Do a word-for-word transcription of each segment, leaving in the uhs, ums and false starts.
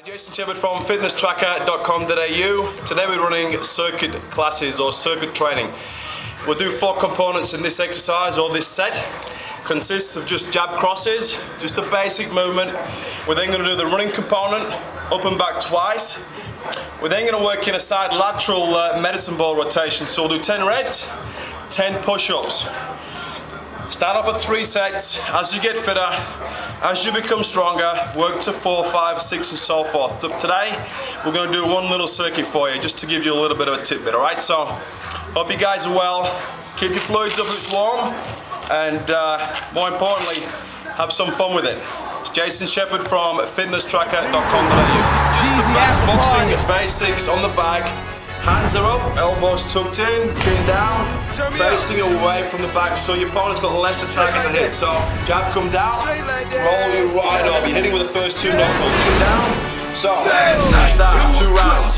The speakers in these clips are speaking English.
Jason Shepherd from fitness tracker dot com dot A U. Today we're running circuit classes or circuit training. We'll do four components in this exercise or this set. Consists of just jab crosses, just a basic movement. We're then going to do the running component, up and back twice. We're then going to work in a side lateral uh, medicine ball rotation. So we'll do ten reps, ten push-ups. Start off with three sets. As you get fitter, as you become stronger, work to four, five, six, and so forth. So today, we're going to do one little circuit for you, just to give you a little bit of a tidbit, alright? So, hope you guys are well. Keep your fluids up if it's warm, and uh, more importantly, have some fun with it. It's Jason Shepherd from fitness tracker dot com dot A U. Just the back boxing basics on the back. Hands are up, elbows tucked in, chin down, facing away from the back so your opponent's got less to target to hit. So, jab comes out, roll you right up. You're hitting with the first two knuckles, chin down. So, start, two rounds.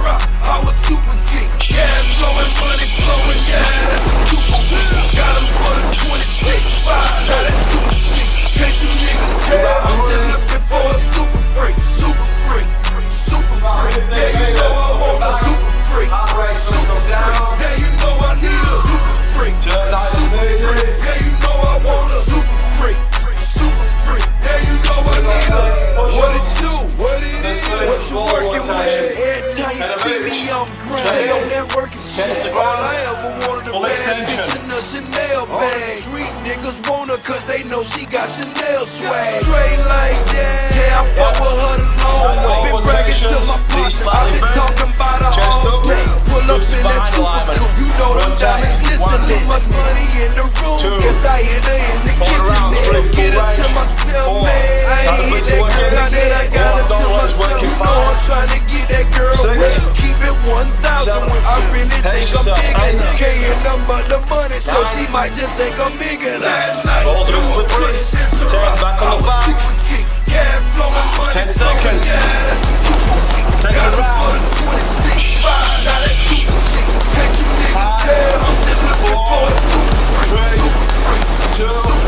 Full extension. Street niggas want her cause they know she got Chanel swag. Straight like that. Yeah, I fuck with her the long way. Been bragging to my partners. I've been talking about her all day. Pull up in that super coupe. You know them diamonds listen. Too much money in the room. Guess I hit her in the kitchen. Get her to myself, man. I ain't hit that girl out there. I got her to myself. You know I'm trying to get that girl away. Keep it one thousand. I really think I'm bigger. Can't hear nothing but the money, so she might just think I'm bigger. Balls are slippery. Take back on the back. Ten seconds. Second round. Five, four, three, two,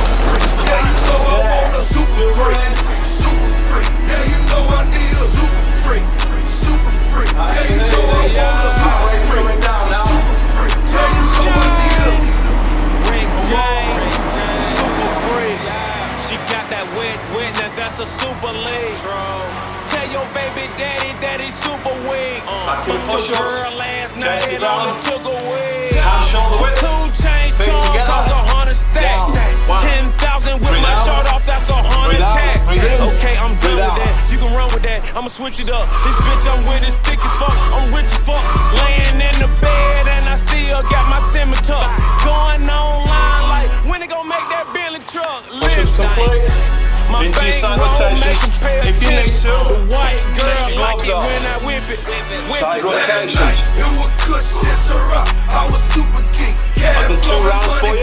yeah. Super in. Yeah, you know I need a super freak. Super freak. Yeah, you know I want a super freak. Coming down now. Yeah, you know I need a Ring James, super freak. She got that wet, wet, now that's a super league. Tell your baby daddy that he's super weak. Back to the push-ups. Girl last night and only took a week. Hand shoulder width. Two chains, Feet two together. cost a hundred stacks. Ten thousand with my shirt off, that's a hundred tax. Okay, I'm done with that. You can run with that. I'ma switch it up. This bitch I'm with is thick as fuck. I'm rich as fuck. Laying in the bed and I still got my scimitar. Going online like when they gon' make that Bentley truck. Listen, my into your side rotations. If you need to, take your gloves off. Side rotations. I've done two rounds for you.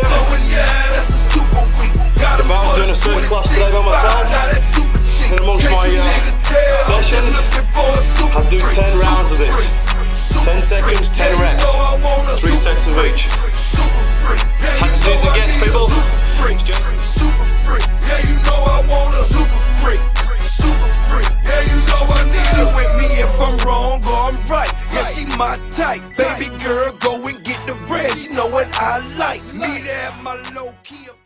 If I was doing a certain class today by myself, in amongst my uh, sessions, I'd do ten rounds of this. ten seconds, ten reps. Three sets of each. Hard to see as it gets, people. Super freak, yeah, you know I want a super freak. Super freak, yeah, you know I need her. She with me if I'm wrong or I'm right. Yeah, she my type. Baby girl, go and get the bread. She know what I like. Me to have my low key.